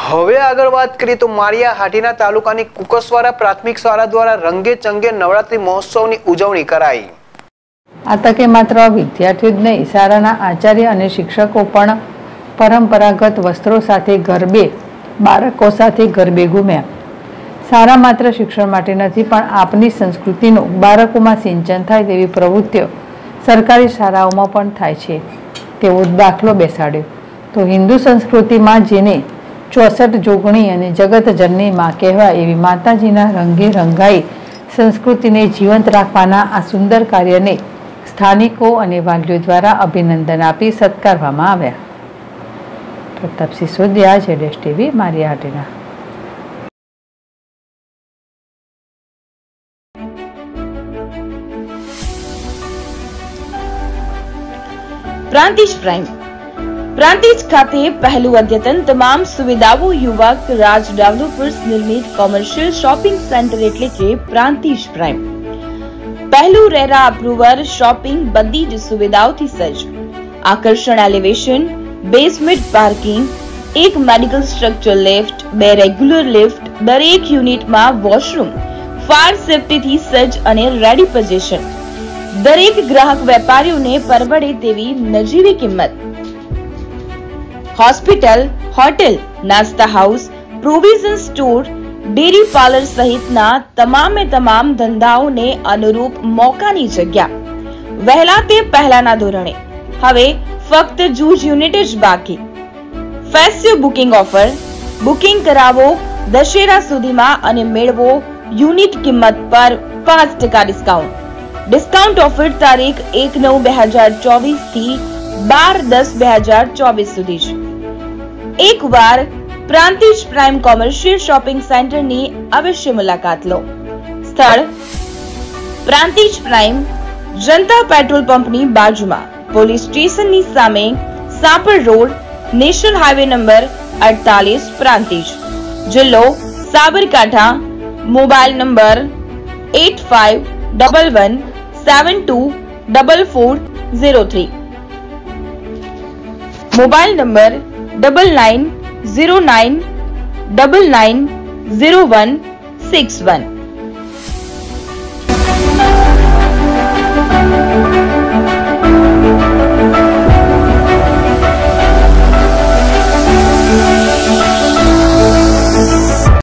હવે આગળ વાત કરીએ તો માળિયા હાટીના તાલુકાની કુકસવારા પ્રાથમિક શાળા દ્વારા રંગે ચંગે નવરાત્રી મહોત્સવની ઉજવણી કરાઈ। આ તકે માત્ર વિદ્યાર્થીઓ જ નહીં, શાળાના આચાર્ય અને શિક્ષકો પણ પરંપરાગત વસ્ત્રો સાથે ગરબે બાળકો સાથે ગરબે ઘૂમ્યા। શાળા માત્ર શિક્ષણ માટે નથી, પણ આપની સંસ્કૃતિનું બાળકોમાં સિંચન થાય તેવી પ્રવૃત્તિઓ સરકારી શાળાઓમાં પણ થાય છે તેવો દાખલો બેસાડ્યો। તો હિન્દુ સંસ્કૃતિમાં જેને 64 જોગણી અને જગત જનની માં કહેવાય એવી માતાજીના રંગે રંગાઈ સંસ્કૃતિને જીવંત રાખવાના આ સુંદર કાર્યને સ્થાનિકો અને વાલીઓ દ્વારા અભિનંદન આપી સત્કારવામાં આવ્યા। Pratap Sisodiya, ZS TV, Maliya Hatina. Prantij prime Prantij ખાતે પહેલું અદ્યતન તમામ સુવિધાઓ યુવક રાજ ડેવલપર્સ નિર્મિત કોમર્શિયલ શોપિંગ સેન્ટર એટલે કે પ્રાંતિજ પ્રાઇમ। પહેલું રેરા અપ્રુવર શોપિંગ બધી જ સુવિધાઓથી સજ્જ, આકર્ષણ એલિવેશન, બેઝમેન્ટ પાર્કિંગ, એક medical structure lift, 2 regular lift, દરેક યુનિટમાં વોશરૂમ, ફાયર સેફ્ટીથી સજ્જ અને રેડી પોઝિશન, દરેક ગ્રાહક વેપારીઓને પરવડે તેવી નજીવી કિંમત। હોસ્પિટલ, હોટેલ, નાસ્તા house, provision store, dairy parlour સહિતના તમામ ધંધાઓને અનુરૂપ મોકાની જગ્યા। વહેલા તે પહેલાના ધોરણે, હવે ફક્ત જૂજ યુનિટ જ બાકી। ફેસ્ટિવ બુકિંગ ઓફર, બુકિંગ કરાવો દશેરા સુધીમાં અને મેળવો યુનિટ કિંમત પર 5% ડિસ્કાઉન્ટ। ડિસ્કાઉન્ટ ઓફર તારીખ 1/9/2024 થી 12/10/2024 સુધી છે। એકવાર પ્રાંતિજ પ્રાઇમ કોમર્શિયલ શોપિંગ સેન્ટરની અવશ્ય મુલાકાત લો। સ્થળ પ્રાંતિજ પ્રાઇમ, જનતા પેટ્રોલ પંપની બાજુમાં, પોલીસ સ્ટેશનની સામે, Sapar road, national highway number 48, Prantij, જિલ્લો Sabarkantha. Mobile number 8511724403, mobile number 9909990161।